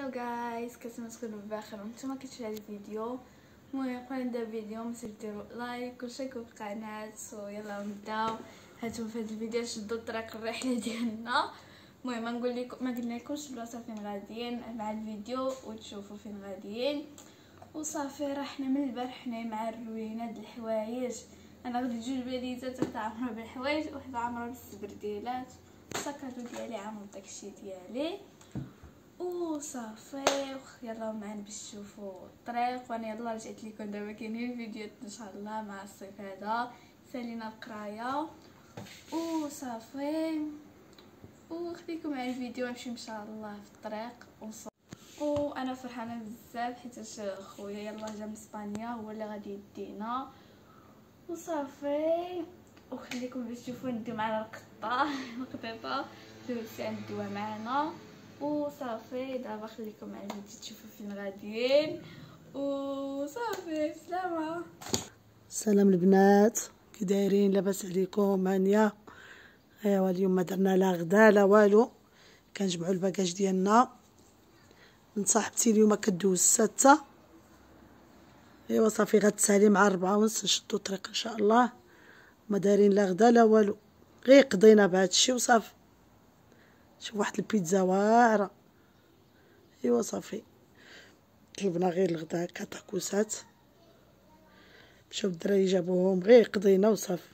هلو جايز، كنتمنى تكونوا بخير وانتم كتشوفوا هذا الفيديو. المهم قبل نبدا الفيديو متنساوش ديروا لايك واشتركوا في القناه. يلا نبداو. هانتوما في هذا الفيديو شدوا طريق الرحله ديالنا. المهم نقول لكم، ما قلنالكمش بلاصه فين غاديين مع الفيديو وتشوفوا فين غاديين وصافي. راه حنا من البارح حنا مع الروينه د الحوايج. انا غادي جوج باليزات وحده عامره بالحوايج وحده عامره بالسبرديلات، السكادو ديالي عامر داكشي ديالي وصافي. يلا معنا باش تشوفوا الطريق. وانا يلا رجعت لكم دابا كاينين فيديوهات ان شاء الله مع الصيف هذا. سالينا القرايه وصافي، وخليكم مع الفيديو نمشي ان شاء الله في الطريق وانا فرحانه بزاف حيت خويا يلا جا من اسبانيا هو اللي غادي يدينا وصافي. وخليكم باش تشوفوا نديو معنا القطيطه دوزت عند الدواء معنا وصافي. دابا خليكم مع الفيديو تشوفوا فين غاديين وصافي. سلام البنات، كي دايرين؟ لاباس عليكم؟ هانيه. ايوا اليوم ما درنا لا غدا لا والو، كنجمعوا الباكاج ديالنا من صاحبتي. اليوم كدوز 6. ايوا صافي غتسالي مع 4:30 نشدو الطريق ان شاء الله. ما دايرين لا غدا لا والو، غير قضينا بهذا الشيء وصافي. شوف واحد البيتزا واعره. ايوا صافي جبنا غير الغدا هكا طاكوسات، مشاو الدراري جابوهم، غير قضينا وصافي.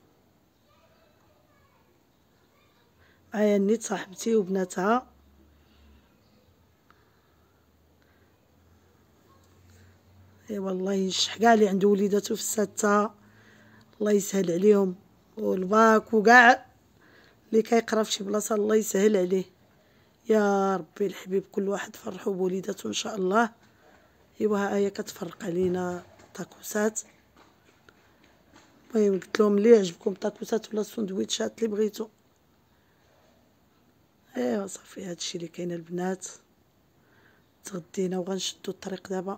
معايا نيت صاحبتي وبناتها. ايوا الله ينجح كاع اللي عنده وليداتو في 6، الله يسهل عليهم، والباك وكاع اللي كيقرا في شي بلاصه الله يسهل عليه يا ربي الحبيب. كل واحد فرحوا بوليداتو ان شاء الله. ايوا ها هي كتفرق علينا طاكوسات. المهم قلت لهم اللي يعجبكم طاكوسات ولا سندويتشات اللي بغيتو. ايوا صافي هادشي اللي كاين البنات. تغدينا وغنشدو الطريق دابا،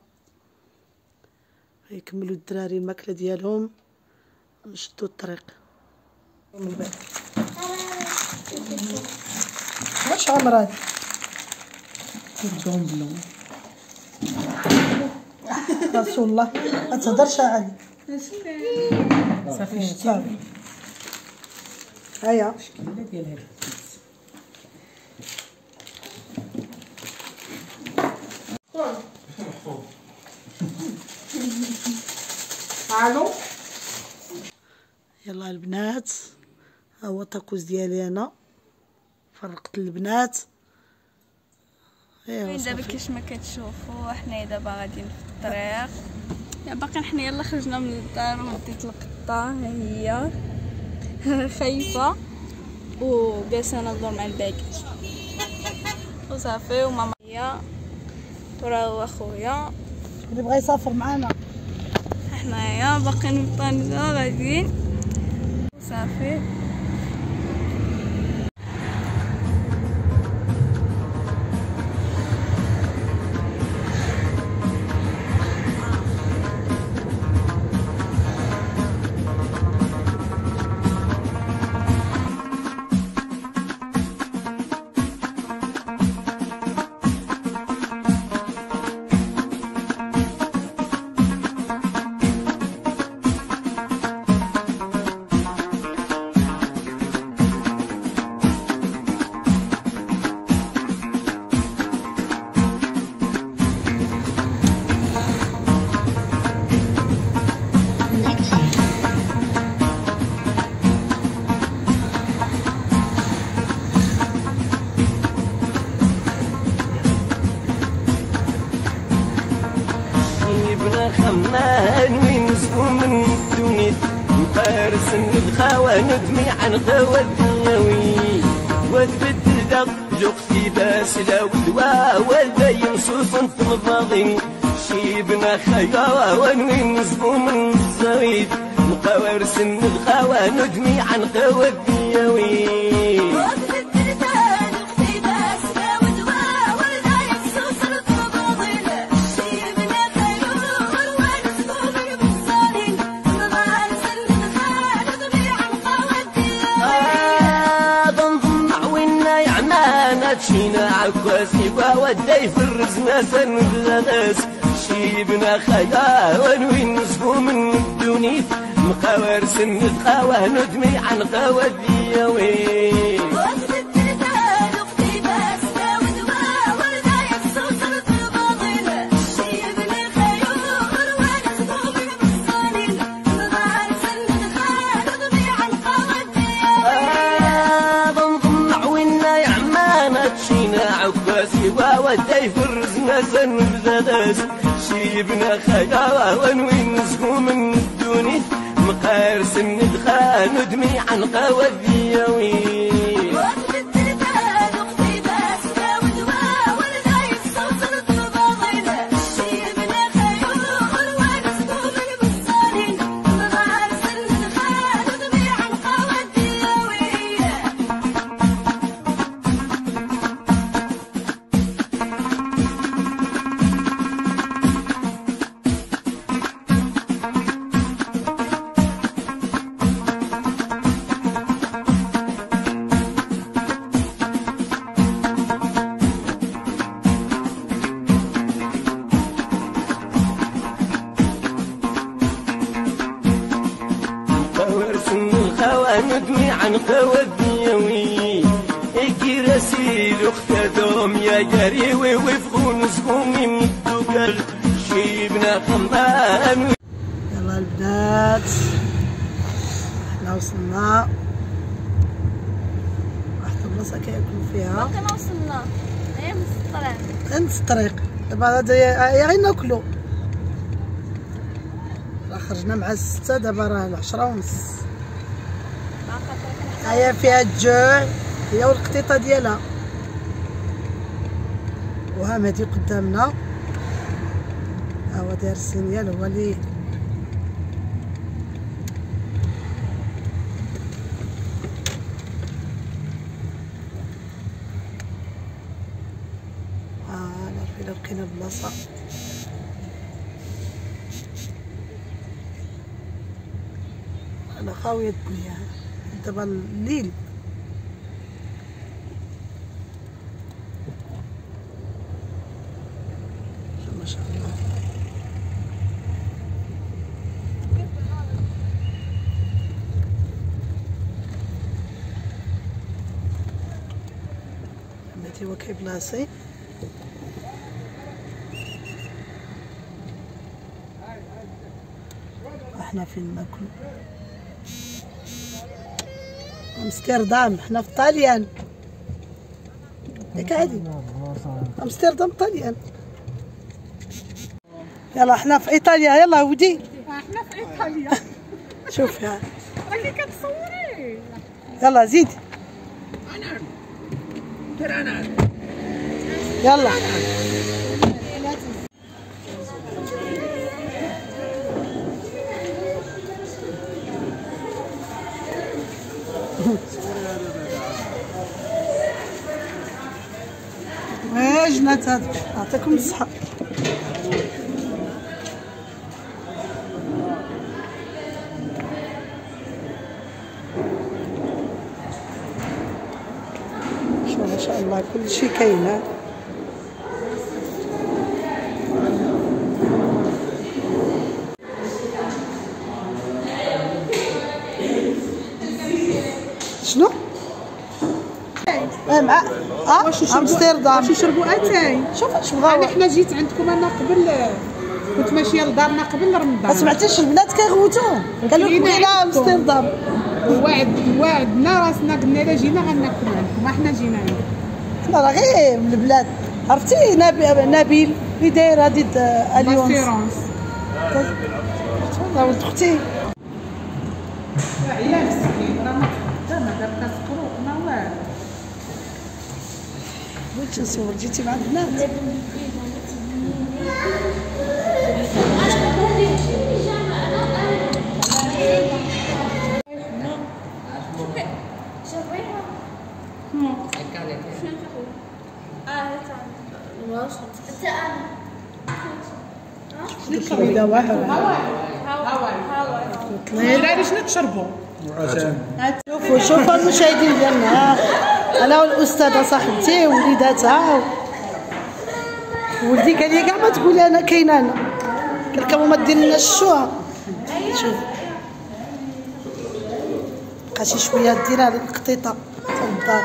يكملوا الدراري الماكله ديالهم نشدو الطريق. واش عمرات كيردوهم بلون رسول الله ما تهضرش علي صافي صافي. هيا الشكيله ديال هاد الو. يلا البنات، ها هو الطاكوس ديالي انا فرقت البنات. ايوا دابا كيفاش ما كتشوفوا حنا دابا غاديين في الطريق. باقي حنا يلا خرجنا من الدار وديت القطه ها هي خايفه وجالسه نهضر مع الباكيت وصافي. وماما هي وراه هو خويا اللي بغى يسافر معنا. حنايا باقيين في طنجة غاديين وصافي. خمان وين نسكن من الدنيا مفارس الخوا ندمي عن خوا الدنيوي وتبدل دق جوقتي باس لا ودوا ولا ينصوص انت مفاضي شيبنا خيا وين نسكن من الزويد مفارس الخوا ندمي عن خوا الدنيوي. تشينا عكاسي وداي في الرزمة سنبغاس شيبنا خيا ونوين نصفو من الدونيت مقاور سند خاوه ندمي عن خوادي وين وداي في الرزمة سنبغاس شيبنا خيا ونوين نصفو من الدونيت مقاير سند خا ندمي عن خوادي وين ندمي عن خوادي وين اكي راسي اختدهم يا جريوي وفقوا نصفوا من الدوكر شيبنا خمان. يلا البنات احنا وصلنا واحد البلاصه كياكلوا فيها. كنا وصلنا غير نص الطريق. غير نص الطريق دابا غير ناكلوا. خرجنا مع 6 دابا راه 10:30. هيا فيها الجوع هي والقطيطه ديالها. وها مهدي قدامنا ها هو داير السينيال هو اللي نعرف الا لقينا بلاصه. انا خاويه الدنيا دابا الليل. ما شاء الله عمتي هو كيبلاصي. احنا فين ناكل؟ امستردام. حنا في طاليان ياك عادي. امستردام طاليان. يلا حنا في ايطاليا. يلا ودي احنا في ايطاليا. شوفي راكي كتصوري. يلا زيد. يلا جنات هذا يعطيكم الصحة. ما شاء الله كل شيء كاين. شنو؟ مع امستردام. واش يشربوا اتاي؟ شوف اش بغاو. حنا جيت عندكم انا قبل، كنت ماشيه لدارنا قبل رمضان. ما سمعتيش البنات كيغوتوا قالوا لك بغينا امستردام. وعدنا راسنا قلنا الا جينا غناكلوا عندكم. احنا جينا عندكم. حنا راه غير من البلاد. عرفتي نبيل اللي داير هادي اليونس لاسيرونس. والله ولد اختي. لا مسكين راه ما دابا كسكرو ما والو. بغيت نصور. جيتي مع البنات. شنو تشربوا؟ الدراري شنو تشربوا؟ شوفوا المشاهدين ديالنا. انا والاستاذه صاحبتي ووليداتها. ولدي قال لي كاع ما تقولي انا كاينه انا. قال لك ما دير لنا الشوها. شوف بقى شي شويه ديرها القطيطه تاع الدار.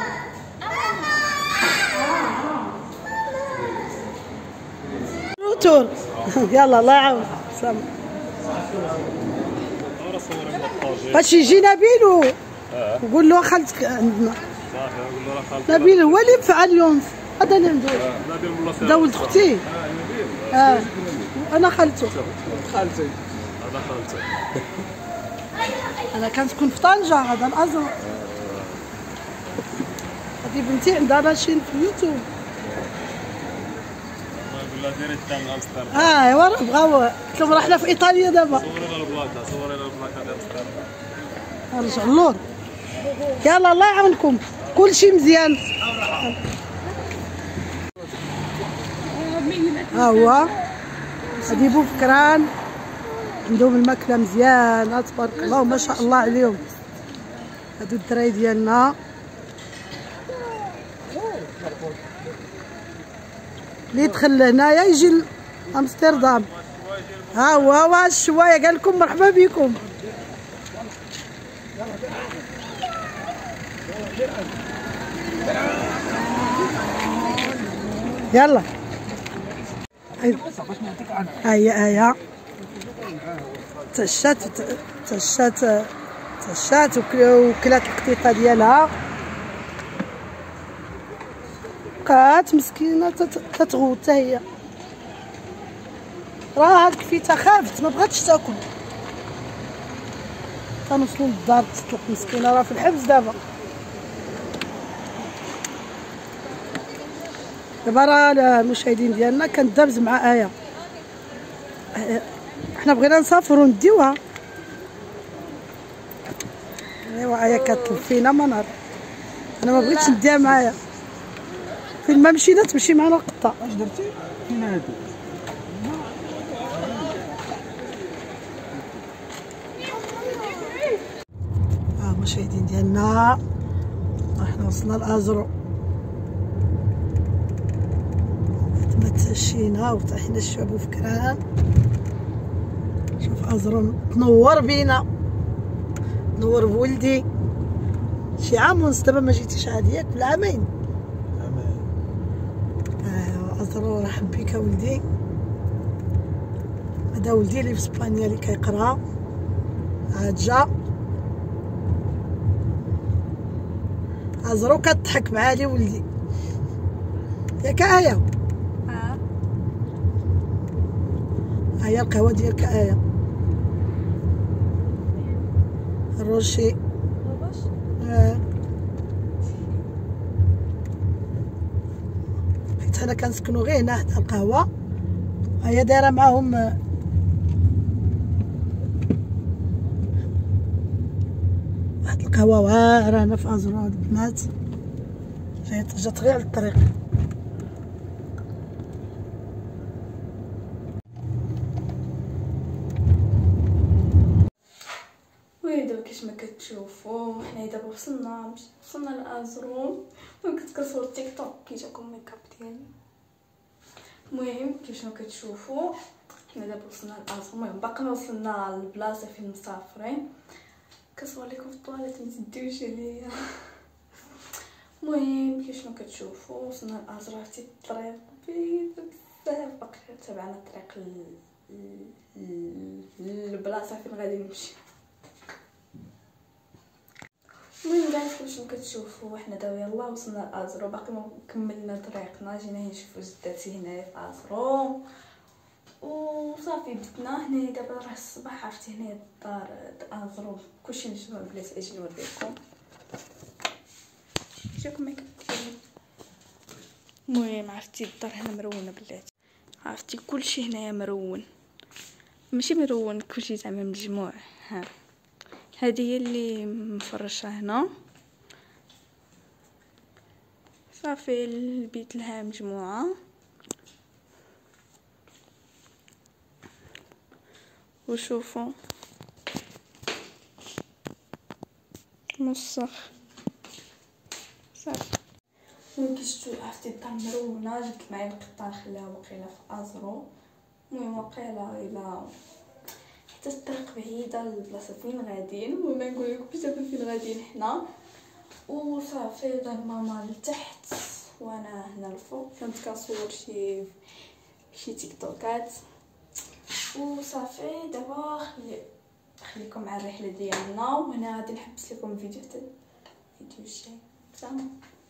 روتور يلا الله يعاون. سلام. باش يجي نبيل وقول له خالتك عندنا. نبيل هو اللي مفعل اليوم. هذا اللي عنده. هذا ولد اختي. انا خالته. خالتي هذا خالتي. انا كنسكن في طنجة. هذا الازرق. هذه بنتي عندها راشين في اليوتيوب. والله يقول لها ديري حتى من امستردام. ايوا راه بغاو. قلت لهم راه حنا في ايطاليا دابا. صورينا البلاكه صورينا البلاكه ديال امستردام. نرجع اللور. يلا الله يعاونكم كلشي مزيان. ها هو هادي بوفكران عندهم الماكله مزيانه تبارك الله وما شاء الله عليهم. هادو الدراري ديالنا اللي يدخل هنايا يجي لامستردام. ها هو الشوايه قال لكم مرحبا بكم. يلا هيا تشات وكلات القطيطه ديالها. بقات مسكينه تتغوت حتى هي. راه كفيتها خافت ما بغاتش تاكل. كنوصلوا للدار تطلق مسكينه راه في الحبس دابا. دابا راه المشاهدين ديالنا كندابز مع آية. حنا بغينا نسافروا نديوها. ايوا آية كتطلب فينا ما نعرف. انا ما بغيتش نديها معايا. فين ما مشينا تمشي معنا القطه. اش درتي؟ فين هادو؟ المشاهدين ديالنا حنا وصلنا لازرو. تما تمشينا وطاحنا الشعب وفكران. شوف ازرو تنور بينا تنور بولدي. شي عام ونص دابا ما جيتيش عاد ياك بالعامين. ازرو رحب بك ولدي. هذا ولدي اللي في اسبانيا اللي كيقرا عاد جا. ازرو كتضحك معالي ولدي ياك آية. هي القهوه ديالك آية. الروشي حيت حنا كنسكنو غير هنا حدا القهوه. هي دايره معاهم واحد القهوه واعره هنا في ازرو. هاد البنات جات غير على الطريق. دابا كيف ما كتشوفوا حنا دابا وصلنا لازرو. كنت كنصور تيك توك كي جاكم ميكاب ديالي. المهم كيف ما كتشوفوا حنا دابا وصلنا لازرو. المهم باقي ما وصلنا للبلاصه فين مسافرين. كنصور لكم في الطواليت ما تديوش عليا. المهم كيف ما كتشوفوا وصلنا لازرو. عرفتي الطريق بعيد بزاف. باقي تابعنا الطريق للبلاصه فين غادي نمشي. المهم دابا كيفاش كتشوفوا حنا دابا يلاه وصلنا لازرو. باقي ما كملنا طريقنا. جينا نشوفوا جداتي هنايا في ازرو وصافي بدنا هنايا. دابا راه الصباح عرفتي هنايا الدار ازرو كلشي مجموع بلاتي. اجي نوريكم. جاكم ميكاب ديالي. المهم عرفتي الدار هنا مرونه بلاتي. عرفتي كلشي هنايا مرون ماشي مرون كلشي زعما مجموع. ها هذه هي اللي مفرشه هنا. صافي البيت لها مجموعه. وشوفوا مسخ صافي. المهم كي شفتو عرفتي الدار مرونه، جبت معايا القطه نخليها وقيله في ازرو. المهم وقيله الى حتى الطريق بعيده للبلاصه فين غاديين. المهم نقول لكم دابا فين غاديين حنا وصافي. دار ماما لتحت وانا هنا الفوق، كنت كنصور شي تيك توكات وصافي. دابا خليكم مع الرحله ديالنا، وهنا غادي نحبس لكم الفيديو حتى الفيديو الجاي. سلام.